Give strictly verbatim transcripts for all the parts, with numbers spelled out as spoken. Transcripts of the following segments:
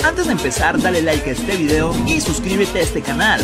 Antes de empezar, dale like a este video y suscríbete a este canal.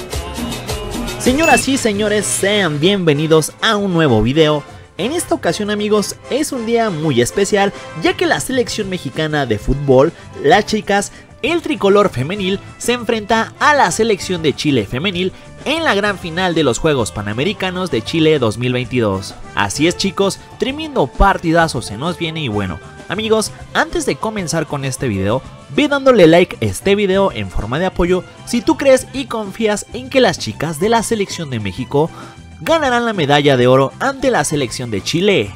Señoras y señores, sean bienvenidos a un nuevo video. En esta ocasión, amigos, es un día muy especial, ya que la selección mexicana de fútbol, las chicas, el tricolor femenil, se enfrenta a la selección de Chile femenil en la gran final de los Juegos Panamericanos de Chile dos mil veintidós. Así es, chicos, tremendo partidazo se nos viene. Y bueno, amigos, antes de comenzar con este video, ve dándole like a este video en forma de apoyo si tú crees y confías en que las chicas de la selección de México ganarán la medalla de oro ante la selección de Chile.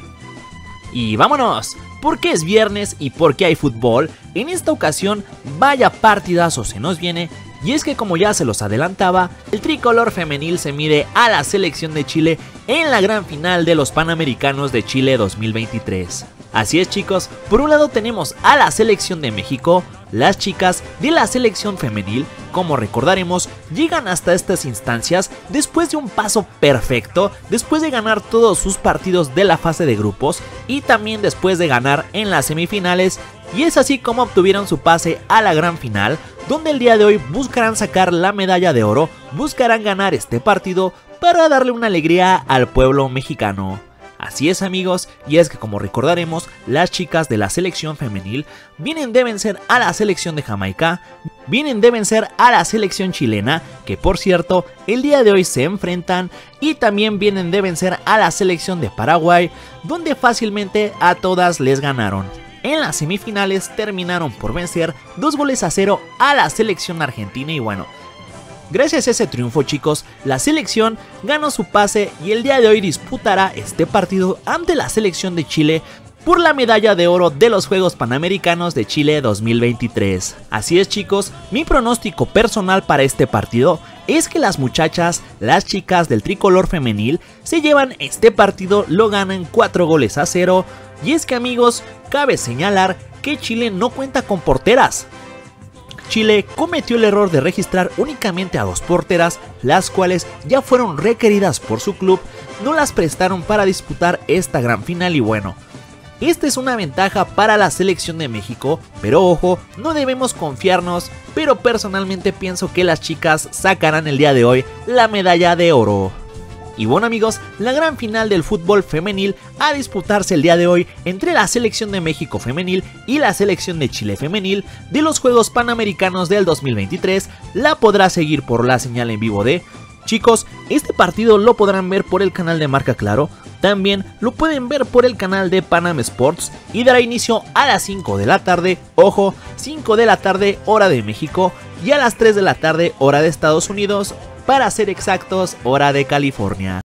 Y vámonos, porque es viernes y porque hay fútbol. En esta ocasión, vaya partidazo se nos viene. Y es que, como ya se los adelantaba, el tricolor femenil se mide a la selección de Chile en la gran final de los Panamericanos de Chile dos mil veintitrés. Así es, chicos, por un lado tenemos a la selección de México. Las chicas de la selección femenil, como recordaremos, llegan hasta estas instancias después de un paso perfecto, después de ganar todos sus partidos de la fase de grupos y también después de ganar en las semifinales. Y es así como obtuvieron su pase a la gran final, donde el día de hoy buscarán sacar la medalla de oro, buscarán ganar este partido para darle una alegría al pueblo mexicano. Así es, amigos, y es que, como recordaremos, las chicas de la selección femenil vienen de vencer a la selección de Jamaica, vienen de vencer a la selección chilena, que por cierto el día de hoy se enfrentan, y también vienen de vencer a la selección de Paraguay, donde fácilmente a todas les ganaron. En las semifinales terminaron por vencer dos goles a cero a la selección argentina. Y bueno, gracias a ese triunfo, chicos, la selección ganó su pase y el día de hoy disputará este partido ante la selección de Chile por la medalla de oro de los Juegos Panamericanos de Chile dos mil veintitrés. Así es, chicos, mi pronóstico personal para este partido es que las muchachas, las chicas del tricolor femenil, se llevan este partido, lo ganan cuatro goles a cero. Y es que, amigos, cabe señalar que Chile no cuenta con porteras. Chile cometió el error de registrar únicamente a dos porteras, las cuales ya fueron requeridas por su club, no las prestaron para disputar esta gran final. Y bueno, esta es una ventaja para la selección de México, pero ojo, no debemos confiarnos, pero personalmente pienso que las chicas sacarán el día de hoy la medalla de oro. Y bueno, amigos, la gran final del fútbol femenil a disputarse el día de hoy entre la selección de México femenil y la selección de Chile femenil de los Juegos Panamericanos del dos mil veintitrés la podrá seguir por la señal en vivo de... Chicos, este partido lo podrán ver por el canal de Marca Claro, también lo pueden ver por el canal de Panam Sports y dará inicio a las cinco de la tarde, ojo, cinco de la tarde hora de México y a las tres de la tarde hora de Estados Unidos, para ser exactos, hora de California.